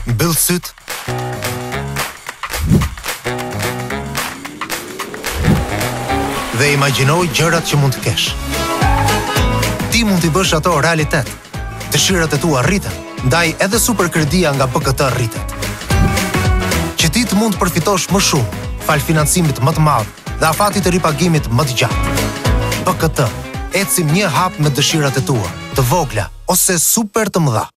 Mbyll syt. Dhe imagjinoj gjërat që mund të kesh. Ti mund t'i bësh ato realitet. Dëshirat e tua rriten, ndaj edhe superkredia nga BKT rritet. Që ti të mund të përfitosh më shumë, fal financimit më të madh dhe afatit të ripagimit më të gjatë. BKT, ecim një hap me dëshirat e tua, të vogla ose super të mëdha.